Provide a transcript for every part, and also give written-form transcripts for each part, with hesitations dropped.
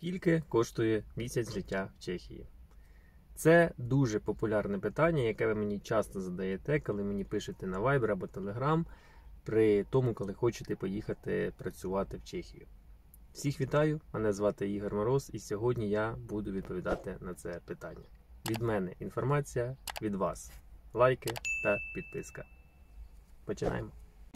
Скільки коштує місяць життя в Чехії? Це дуже популярне питання, яке ви мені часто задаєте, коли мені пишете на Viber або Telegram, при тому, коли хочете поїхати працювати в Чехію. Всіх вітаю, мене звати Ігор Мороз, і сьогодні я буду відповідати на це питання. Від мене інформація, від вас лайки та підписка. Починаємо.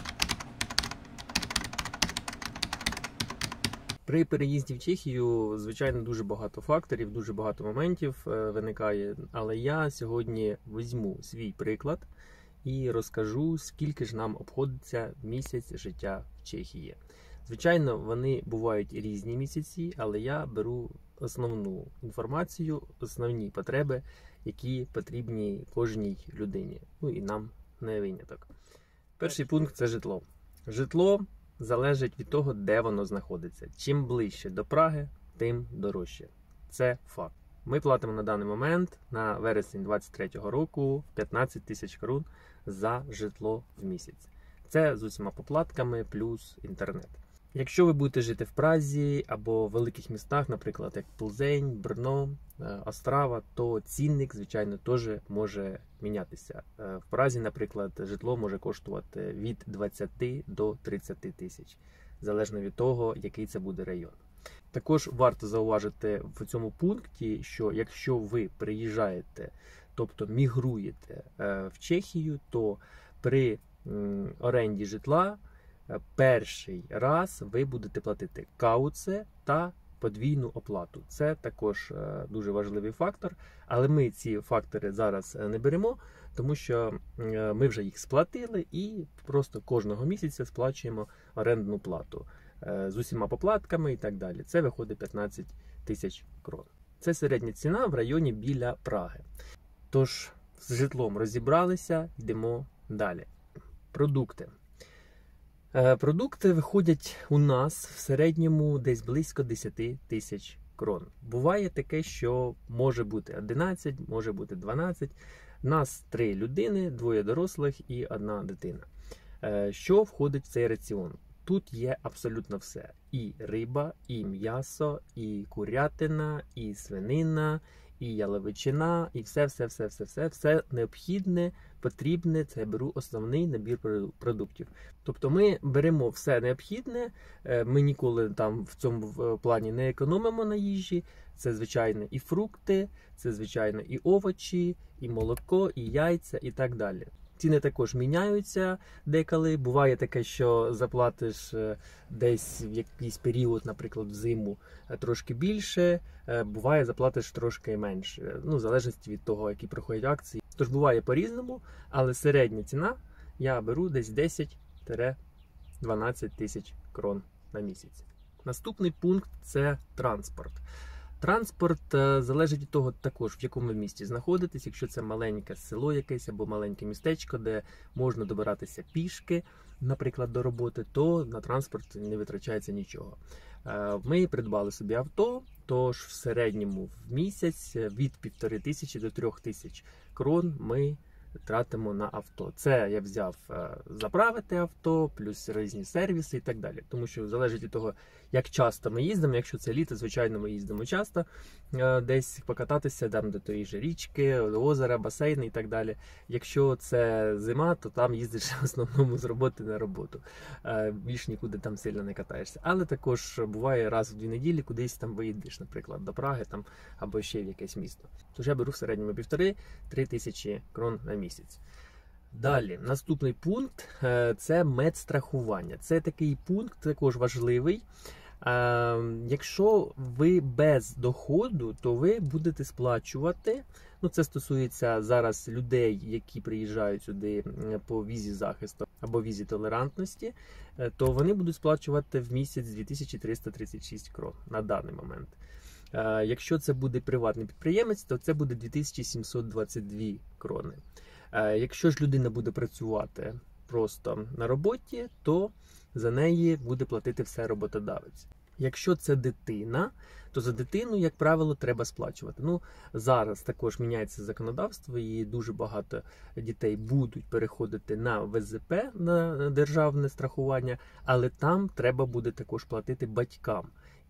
При переїзді в Чехію, звичайно, дуже багато факторів, дуже багато моментів виникає, але я сьогодні візьму свій приклад і розкажу, скільки ж нам обходиться місяць життя в Чехії. Звичайно, вони бувають різні місяці, але я беру основну інформацію, основні потреби, які потрібні кожній людині. Ну і нам не виняток. Перший пункт – це житло. Житло залежить від того, де воно знаходиться. Чим ближче до Праги, тим дорожче. Це факт. Ми платимо на даний момент, на вересень 2023 року, 15 тисяч крон за житло в місяць. Це з усіма поплатками плюс інтернет. Якщо ви будете жити в Празі або в великих містах, наприклад, як Плзень, Брно, Острава, то цінник, звичайно, теж може мінятися. В Празі, наприклад, житло може коштувати від 20 до 30 тисяч, залежно від того, який це буде район. Також варто зауважити в цьому пункті, що якщо ви приїжджаєте, тобто мігруєте в Чехію, то при оренді житла перший раз ви будете платити кауце та подвійну оплату. Це також дуже важливий фактор, але ми ці фактори зараз не беремо, тому що ми вже їх сплатили і просто кожного місяця сплачуємо орендну плату з усіма поплатками і так далі. Це виходить 15 тисяч крон. Це середня ціна в районі біля Праги. Тож, з житлом розібралися, йдемо далі. Продукти. Продукти виходять у нас в середньому десь близько 10 тисяч крон. Буває таке, що може бути 11, може бути 12. Нас 3 людини, 2 дорослих і 1 дитина. Що входить в цей раціон? Тут є абсолютно все. І риба, і м'ясо, і курятина, і свинина, і яловичина, і все необхідне, потрібне. Це я беру основний набір продуктів. Тобто ми беремо все необхідне, ми ніколи там в цьому плані не економимо на їжі. Це, звичайно, і фрукти, це, звичайно, і овочі, і молоко, і яйця, і так далі. Ціни також міняються деколи. Буває таке, що заплатиш десь в якийсь період, наприклад, взиму, трошки більше. Буває, заплатиш трошки менше. Ну, в залежності від того, які проходять акції. Тож буває по-різному, але середня ціна я беру десь 10-12 тисяч крон на місяць. Наступний пункт – це транспорт. Транспорт залежить від того також, в якому місті знаходитесь. Якщо це маленьке село якесь або маленьке містечко, де можна добиратися пішки, наприклад, до роботи, то на транспорт не витрачається нічого. Ми придбали собі авто, тож в середньому в місяць від 1500 до 3000 крон ми тратимо на авто. Це я взяв заправити авто, плюс різні сервіси і так далі. Тому що залежить від того, як часто ми їздимо. Якщо це літо, звичайно, ми їздимо часто десь покататися, там до тої ж річки, до озера, басейни і так далі. Якщо це зима, то там їздиш в основному з роботи на роботу. Більш нікуди там сильно не катаєшся. Але також буває раз в 2 неділі кудись там виїдеш, наприклад, до Праги там, або ще в якесь місто. Тож я беру в середньому 1500-3 тисячі крон на місяць. Далі, наступний пункт – це медстрахування. Це такий пункт також важливий. Якщо ви без доходу, то ви будете сплачувати, ну це стосується зараз людей, які приїжджають сюди по візі захисту або візі толерантності, то вони будуть сплачувати в місяць 2336 крон на даний момент. Якщо це буде приватний підприємець, то це буде 2722 крони. Якщо ж людина буде працювати просто на роботі, то за неї буде платити все роботодавець. Якщо це дитина, то за дитину, як правило, треба сплачувати. Ну, зараз також міняється законодавство і дуже багато дітей будуть переходити на ВЗП, на державне страхування, але там треба буде також платити батькам.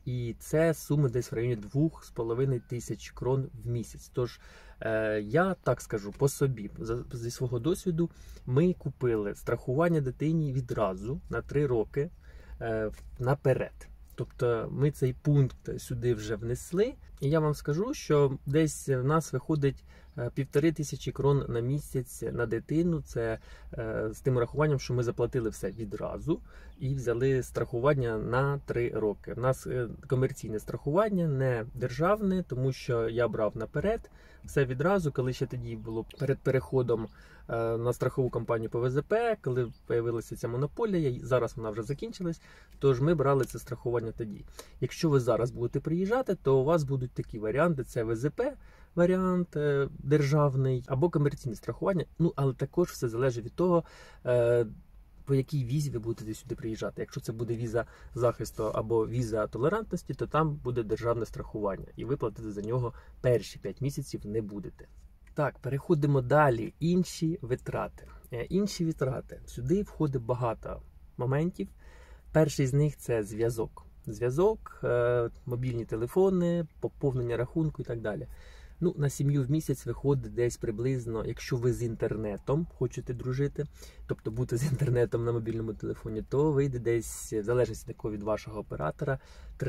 І це суми десь в районі 2,5 тисяч крон в місяць. Тож, я так скажу по собі, зі свого досвіду, ми купили страхування дитині відразу на 3 роки наперед. Тобто ми цей пункт сюди вже внесли, і я вам скажу, що десь в нас виходить 1500 крон на місяць на дитину. Це з тим рахуванням, що ми заплатили все відразу і взяли страхування на 3 роки. У нас комерційне страхування, не державне, тому що я брав наперед все відразу, коли ще тоді було перед переходом на страхову компанію по ВЗП, коли з'явилася ця монополія, зараз вона вже закінчилась, тож ми брали це страхування тоді. Якщо ви зараз будете приїжджати, то у вас будуть такі варіанти, це ВЗП, варіант державний або комерційне страхування, але також все залежить від того, по якій візі ви будете сюди приїжджати. Якщо це буде віза захисту або віза толерантності, то там буде державне страхування, і ви платити за нього перші 5 місяців не будете. Так, переходимо далі. Інші витрати. Сюди входить багато моментів. Перший з них – це зв'язок. Зв'язок, мобільні телефони, поповнення рахунку і так далі. На сім'ю в місяць виходить десь приблизно, якщо ви з інтернетом хочете дружити, тобто бути з інтернетом на мобільному телефоні, то вийде десь, в залежності від вашого оператора,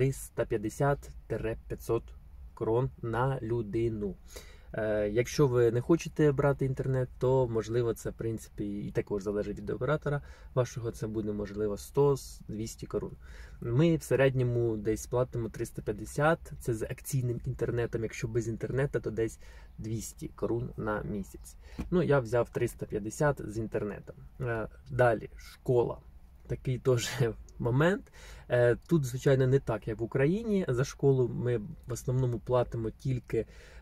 350-500 крон на людину. Якщо ви не хочете брати інтернет, то можливо це в принципі і також залежить від оператора вашого, це буде можливо 100-200 крон. Ми в середньому десь платимо 350, це з акційним інтернетом, якщо без інтернету, то десь 200 крон на місяць. Я взяв 350 з інтернетом. Далі, школа. Такий теж момент. Тут, звичайно, не так, як в Україні. За школу ми в основному платимо тільки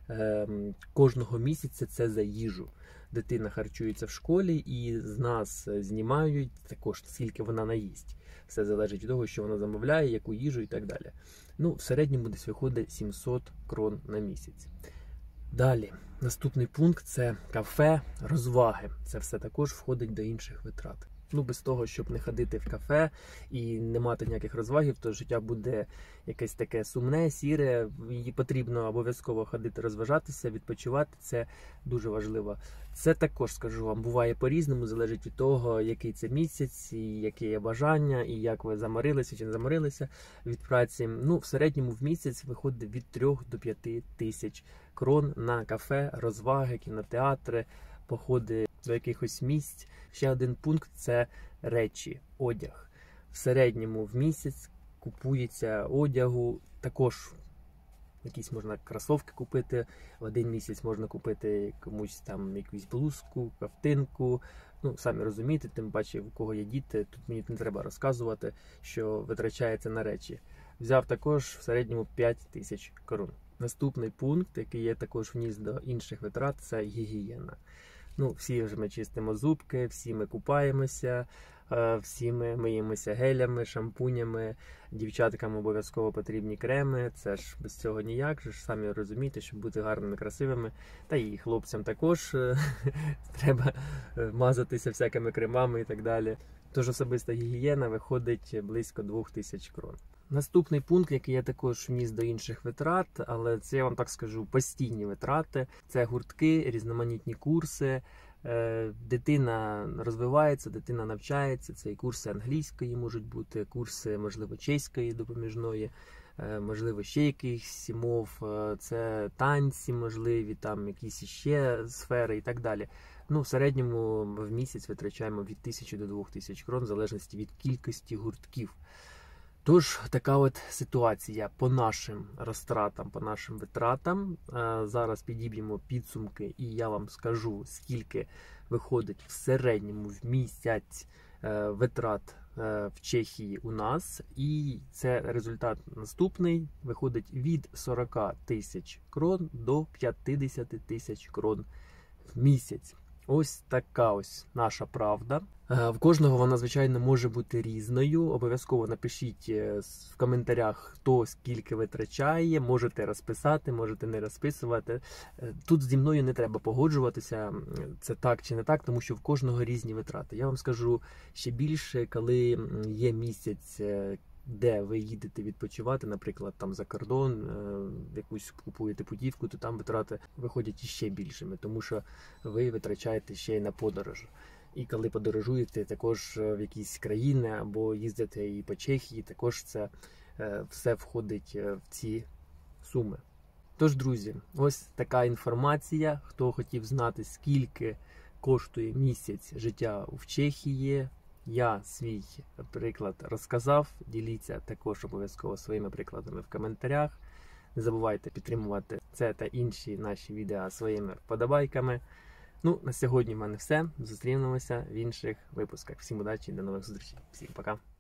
кожного місяця, це за їжу. Дитина харчується в школі і з нас знімають також, скільки вона наїсть. Все залежить від того, що вона замовляє, яку їжу і так далі. В середньому десь виходить 700 крон на місяць. Далі, наступний пункт – це кафе, розваги. Це все також входить до інших витрат. Без того, щоб не ходити в кафе і не мати ніяких розвагів, то життя буде якесь таке сумне, сіре. Їй потрібно обов'язково ходити, розважатися, відпочивати. Це дуже важливо. Це також, скажу вам, буває по-різному, залежить від того, який це місяць, і яке є бажання, і як ви заморилися чи не заморилися від праці. В середньому в місяць виходить від 3 до 5 тисяч крон на кафе, розваги, кінотеатри, походи до якихось місць. Ще один пункт – це речі, одяг. В середньому в місяць купується одягу, також якісь можна кросовки купити, в один місяць можна купити комусь там якусь блузку, ковтинку. Самі розумієте, тим паче, у кого є діти, тут мені не треба розказувати, що витрачається на речі. Взяв також в середньому 5 тисяч крон. Наступний пункт, який я також вніс до інших витрат, це гігієна. Всі вже ми чистимо зубки, всі ми купаємося, всі ми миємося гелями, шампунями, дівчаткам обов'язково потрібні креми, це ж без цього ніяк, самі розумієте, щоб бути гарними, красивими, та і хлопцям також треба мазатися всякими кремами і так далі. Тож особиста гігієна виходить близько 2000 крон. Наступний пункт, який я також вніс до інших витрат, але це, я вам так скажу, постійні витрати. Це гуртки, різноманітні курси. Дитина розвивається, дитина навчається. Це і курси англійської можуть бути, курси, можливо, чеської допоміжної, можливо, ще якихось мов. Це танці можливі, там якісь ще сфери і так далі. В середньому в місяць витрачаємо від 1000 до 2000 крон, в залежності від кількості гуртків. Тож, така от ситуація по нашим розтратам, по нашим витратам. Зараз підіб'ємо підсумки і я вам скажу, скільки виходить в середньому в місяць витрат в Чехії у нас. І це результат наступний. Виходить від 40 тисяч крон до 50 тисяч крон в місяць. Ось така ось наша правда. В кожного вона, звичайно, може бути різною. Обов'язково напишіть в коментарях, хто скільки витрачає. Можете розписати, можете не розписувати. Тут зі мною не треба погоджуватися, це так чи не так, тому що в кожного різні витрати. Я вам скажу ще більше, коли є місяць де ви їдете відпочивати, наприклад, там за кордон, якусь купуєте путівку, то там витрати виходять іще більшими, тому що ви витрачаєте ще й на подорож. І коли подорожуєте також в якісь країни або їздите і по Чехії, також це все входить в ці суми. Тож, друзі, ось така інформація. Хто хотів знати, скільки коштує місяць життя в Чехії, я свій приклад розказав. Діліться також обов'язково своїми прикладами в коментарях. Не забувайте підтримувати це та інші наші відео своїми вподобайками. Ну, на сьогодні в мене все. Зустрінемося в інших випусках. Всім удачі, до нових зустрічей. Всім пока.